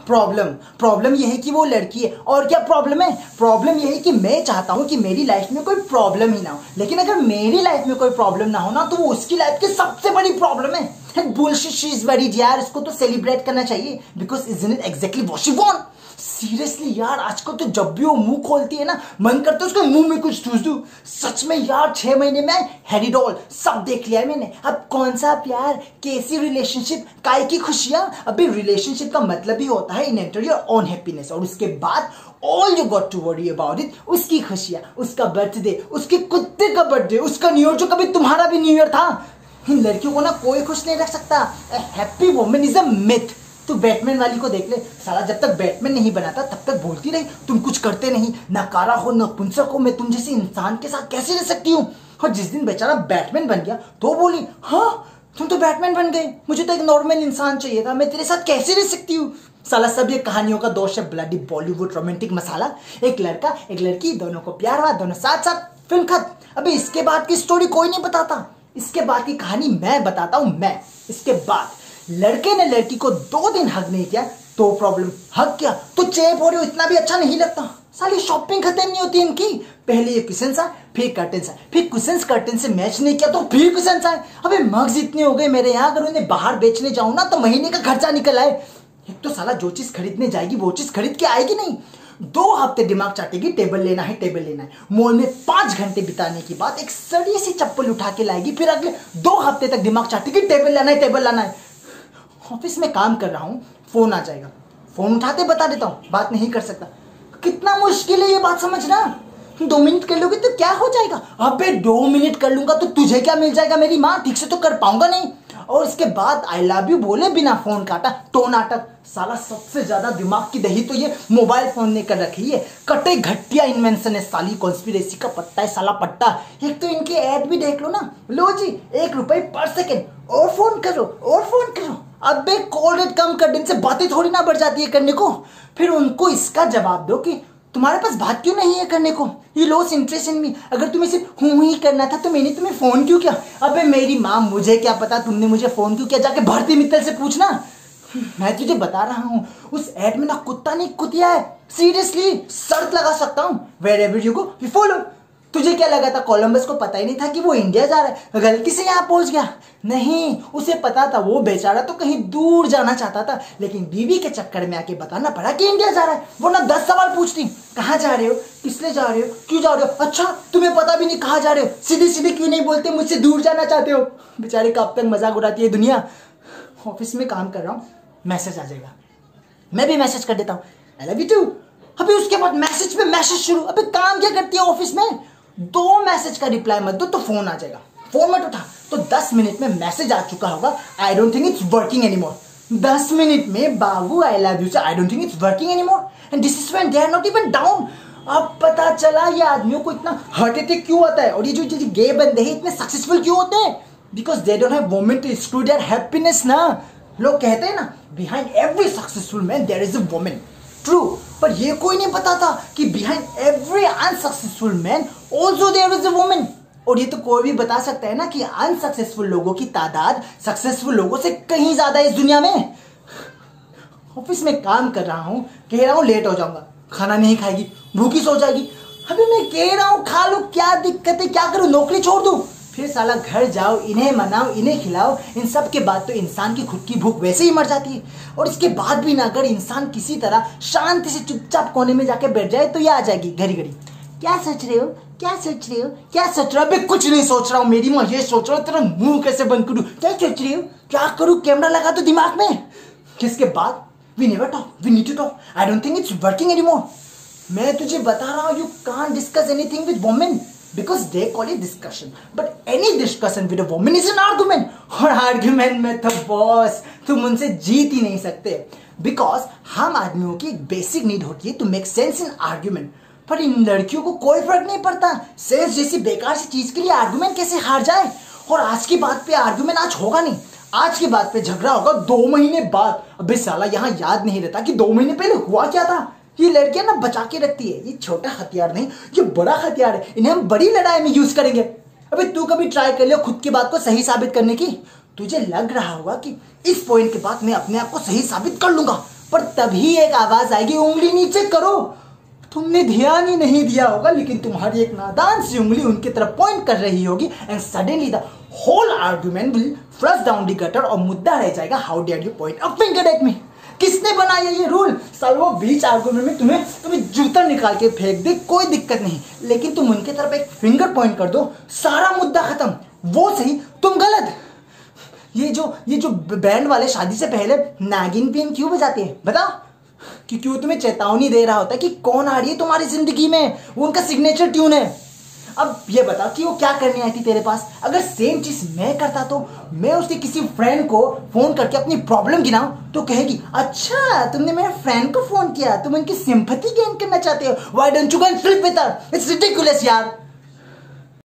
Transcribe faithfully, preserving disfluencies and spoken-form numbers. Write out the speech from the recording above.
Problem problem ये है कि वो लड़की है। और क्या प्रॉब्लम है? प्रॉब्लम ये है कि मैं चाहता हूँ कि मेरी लाइफ में कोई प्रॉब्लम ही ना हो, लेकिन अगर मेरी लाइफ में कोई प्रॉब्लम ना हो ना तो वो उसकी लाइफ की सबसे बड़ी प्रॉब्लम है। बुलशिट, शी इज वेरी यार, इसको तो सेलिब्रेट करना चाहिए because isn't it exactly what she want. Seriously यार, आजकल तो जब भी वो मुंह खोलती है ना मन करता है उसको मुंह में कुछ ठूस दूं। सच में यार, छह महीने में हैरी डॉल सब देख लिया है मैंने। अब कौन सा प्यार, कैसी रिलेशनशिप, काय की खुशियां। अभी रिलेशनशिप का मतलब ही होता है in enter your own happiness, और उसके बाद all you got to worry about it, उसकी खुशियां, उसका बर्थडे, उसके कुत्ते का बर्थडे, उसका न्यू ईयर जो कभी तुम्हारा भी न्यू ईयर था। इन लड़कियों को ना कोई खुश नहीं रख सकता। Happy woman is a myth. तू बैटमैन वाली को देख ले, साला जब तक बैटमैन नहीं बनाता तब तक बोलती रही तुम कुछ करते नहीं, नकारा हो, नपुंसक हो, मैं तुम जैसे इंसान के साथ कैसे रह सकती हूँ। और जिस दिन बेचारा बैटमैन बन गया तो बोली हाँ तुम तो बैटमैन बन गए, मुझे तो एक नॉर्मल इंसान चाहिए था, मैं तेरे साथ कैसे रह सकती हूँ। साला सब ये कहानियों का दोष है, ब्लडी बॉलीवुड रोमांटिक मसाला। एक लड़का एक लड़की, दोनों को प्यार हुआ, दोनों साथ साथ, फिल्म खत्म। अभी इसके बाद की स्टोरी कोई नहीं बताता, इसके बाद की कहानी मैं बताता हूँ मैं। इसके बाद लड़के ने लड़की को दो दिन हग नहीं किया तो प्रॉब्लम, हग किया तो चेप हो रही हो, इतना भी अच्छा नहीं लगता। साली शॉपिंग खत्म नहीं होती इनकी। पहले ये क्वेश्चन आए, फिर कर्टन आए, फिर क्वेश्चन कर्टन से मैच नहीं किया तो फिर क्वेश्चन आए। अबे मग्स इतने हो गए मेरे यहाँ, अगर उन्हें बाहर बेचने जाऊं ना तो महीने का खर्चा निकल आए। एक तो साला जो चीज खरीदने जाएगी वो चीज खरीद के आएगी नहीं। दो हफ्ते दिमाग चाटेगी, टेबल लेना है टेबल लेना है। मॉल में पांच घंटे बिताने के बाद एक सड़ी सी चप्पल उठा के लाएगी, फिर अगले दो हफ्ते तक दिमाग चाटेगी, टेबल लाना है टेबल लाना है। ऑफिस में काम कर रहा हूँ, फोन आ जाएगा, फोन उठाते बता देता हूँ, बात नहीं कर सकता। कितना मुश्किल है ये बात समझना। दो मिनट कर लोगे तो क्या हो जाएगा? अबे दो मिनट कर लूंगा तो तुझे क्या मिल जाएगा? मेरी माँ, ठीक से तो कर पाऊंगा नहीं। और इसके बाद आई लव यू बोले बिना फोन काटा तो नाटक। साला सबसे ज्यादा दिमाग की दही तो ये मोबाइल फोन ने कर रखी है। कटे घटिया इन्वेंशन है साली, कॉन्स्पिरेसी का पत्ता है साला पट्टा। एक तो इनके ऐड भी देख लो ना, लो जी एक रुपए पर सेकेंड और फोन करो और फोन करो। अबे कॉल रेट कम कर देने से बातें थोड़ी ना बढ़ जाती है करने को। फिर उनको इसका जवाब दो कि तुम्हारे पास बात क्यों नहीं है करने को, ये लॉस इंटरेस्ट इन मी। अगर तुम्हें सिर्फ हूं ही करना था तो मैंने तुम्हें फोन क्यों किया? अबे मेरी माँ, मुझे क्या पता तुमने मुझे फोन क्यों किया, जाके भारती मित्तल से पूछना। मैं तुझे बता रहा हूँ उस एड में ना कुत्ता नहीं कुतिया है। सीरियसली शर्त लगा सकता हूँ, wherever you go we follow. तुझे क्या लगा था कोलंबस को पता ही नहीं था कि वो इंडिया जा रहा है, गलती से यहाँ पहुंच गया? नहीं, उसे पता था वो बेचारा तो कहीं दूर जाना चाहता था, लेकिन बीवी के चक्कर में आके बताना पड़ा कि इंडिया जा रहा है। वो ना दस सवाल पूछती, कहाँ जा रहे हो, किस लिए जा रहे हो, क्यों जा रहे हो, अच्छा तुम्हें पता भी नहीं कहाँ जा रहे हो, सीधे सीधे क्यों नहीं बोलते मुझसे दूर जाना चाहते हो। बेचारे कब तक मजाक उड़ाती है दुनिया। ऑफिस में काम कर रहा हूँ, मैसेज आ जाएगा, मैं भी मैसेज कर देता हूँ आई लव यू टू। अभी उसके बाद मैसेज पे मैसेज शुरू। अबे काम क्या करती है ऑफिस में? दो मैसेज का रिप्लाई मत दो तो फोन आ जाएगा, फोन मत उठा तो दस मिनट में मैसेज आ चुका होगा, I don't think it's working anymore. दस मिनट में बाबू आई लव यू से I don't think it's working anymore and this is when they are not even down. अब पता चला ये आदमियों को इतना हार्ट अटैक क्यों होता है, और ये जो जो गे बंदे हैं इतने सक्सेसफुल क्यों होते हैं? Because they don't have women to exclude their happiness ना। लोग कहते हैं ना behind every successful man there is a woman. True, पर ये कोई नहीं बताता कि behind every unsuccessful man also there is a woman. और ये तो कोई भी बता सकता है ना कि अनसक्सेसफुल लोगों की तादाद सक्सेसफुल लोगों से कहीं ज्यादा है इस दुनिया में। ऑफिस में काम कर रहा हूं, कह रहा हूं लेट हो जाऊंगा, खाना नहीं खाएगी, भूखी सो जाएगी। अभी मैं कह रहा हूं खा लो, क्या दिक्कत है, क्या करूं, नौकरी छोड़ दूं? फिर साला घर जाओ, इन्हें मनाओ, इन्हें खिलाओ। इन सब के बाद तो इंसान की खुद की भूख वैसे ही मर जाती है। और इसके बाद भी ना अगर इंसान किसी तरह शांति से चुपचाप कोने में जाके बैठ जाए तो ये आ जाएगी घड़ी घड़ी, क्या सोच रहे हो, क्या सोच रहे हो, क्या सोच रहे हो? अबे कुछ नहीं सोच रहा हूँ मेरी माँ, ये सोच रहा हूँ तेरा मुंह कैसे बंद करूँ, क्या सोच रही हो, क्या करूँ, कैमरा लगा दो दिमाग में। किसके बाद we never talk, we need to talk, I don't think it's working anymore. मैं तुझे बता रहा हूँ you can't discuss anything with women because they call it discussion, but any discussion with a woman is an argument। और argument में तो boss तुम उनसे जीत ही नहीं सकते, because हम आदमियों की एक बेसिक नीड होती है to make sense in argument। पर इन लड़कियों को कोई फर्क नहीं पड़ता सेंस जैसी बेकार सी चीज के लिए आर्गुमेंट कैसे हार जाए। और आज की बात पे आर्गुमेंट आज होगा नहीं, आज की बात पे झगड़ा होगा दो महीने बाद। अबे साला यहाँ याद नहीं रहता कि दो महीने पहले हुआ क्या था। ये लड़कियां ना बचा के रखती है, ये छोटा हथियार नहीं ये बड़ा हथियार है, इन्हें हम बड़ी लड़ाई में यूज करेंगे। अबे तू कभी ट्राई कर लियो खुद की बात को सही साबित करने की। तुझे लग रहा होगा कि इस पॉइंट के बाद मैं अपने आप को सही साबित कर लूंगा, पर तभी एक आवाज आएगी, उंगली नीचे करो। तुमने ध्यान ही नहीं दिया होगा, लेकिन तुम्हारी एक नादान सी उंगली उनकी तरफ पॉइंट कर रही होगी and suddenly the whole argument will flush down the gutter और मुद्दा रह जाएगा, how dare you point a finger at me. किसने बनाया ये रूल? साल वो बीच आर्गुमेंट में तुम्हें तुम्हें जूता निकाल के फेंक दे, कोई दिक्कत नहीं, लेकिन तुम उनकी तरफ एक फिंगर पॉइंट कर दो, सारा मुद्दा खत्म। वो सही, तुम गलत। ये जो ये जो बैंड वाले शादी से पहले नागिन पिन क्यों बजाते हैं बताओ? क्योंकि वो तुम्हें चेतावनी दे रहा होता है कि कौन आ रही है तुम्हारी जिंदगी में, वो उनका सिग्नेचर ट्यून है। अब ये बता कि वो क्या करने आई थी तेरे पास? अगर सेम चीज मैं करता तो मैं उसके किसी फ्रेंड को फोन करके अपनी प्रॉब्लम गिनाऊं तो कहेगी, अच्छा तुमने मेरे फ्रेंड को फोन किया, तुम उनकी सिंपैथी गेन करना चाहते हो, why don't you go and sleep with her? It's ridiculous यार।